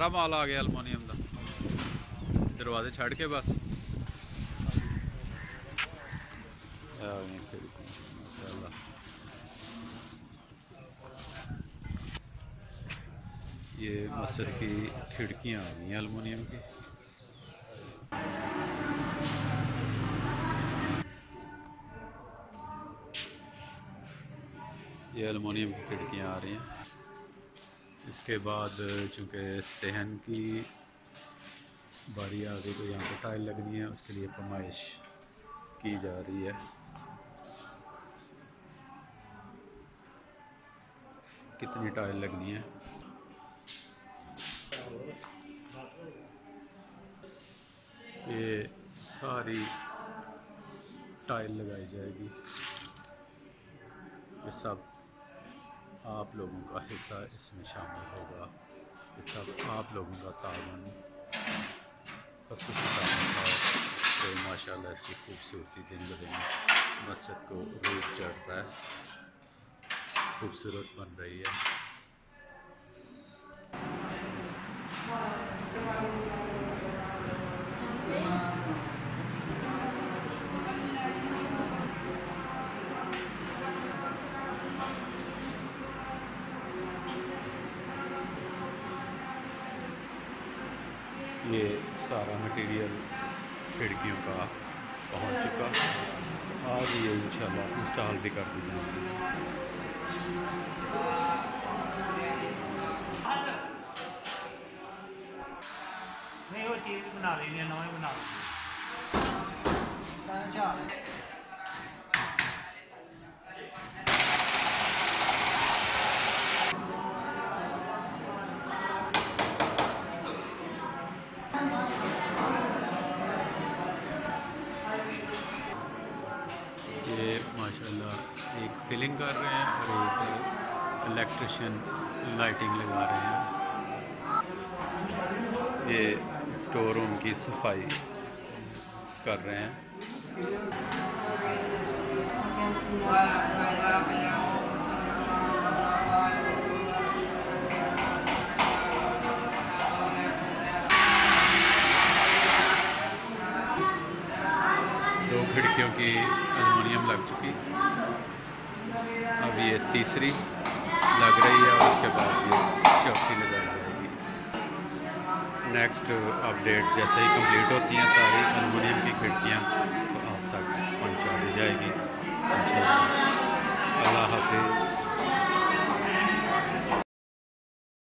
सारा माल आ गया एलमोनीयम का दरवाजे छड़ के बस माशाल्लाह। ये मस्जिद की खिड़कियाँ आ गई हैं एलमोनियम की। ये एलमोनियम की खिड़कियाँ आ रही हैं। इसके बाद चूँकि सहन की बारी आ गई तो यहाँ पे टाइल लगनी है, उसके लिए फरमाइश की जा रही है। कितनी टाइल लगनी है? ये सारी टाइल लगाई जाएगी। ये सब आप लोगों का हिस्सा इसमें शामिल होगा। ये सब आप लोगों का तावन ख़ुसूसी तावन है। तो माशाल्लाह इसकी खूबसूरती दिन ब दिन मस्जिद को रूप चढ़ रहा है, खूबसूरत बन रही है। ये सारा मटेरियल खिड़कियों का पहुंच चुका। आज ये इंशाल्लाह इंस्टॉल भी कर दी जाएगी। नहीं वो चीज़ बना लेनी है, नवा बना लेनी है। ये माशाल्लाह एक फिलिंग कर रहे हैं और एक इलेक्ट्रिशियन लाइटिंग लगा रहे हैं। ये स्टोर रूम की सफाई कर रहे हैं। दो खिड़कियों की एल्युमिनियम लग चुकी, अब ये तीसरी लग रही है और उसके बाद ये चौथी लगाई जाएगी। नेक्स्ट अपडेट जैसे ही कंप्लीट होती हैं सारी एल्युमिनियम की खिड़कियाँ तो आप तक पहुंचा दी जाएगी। अल्लाह हाफिज़।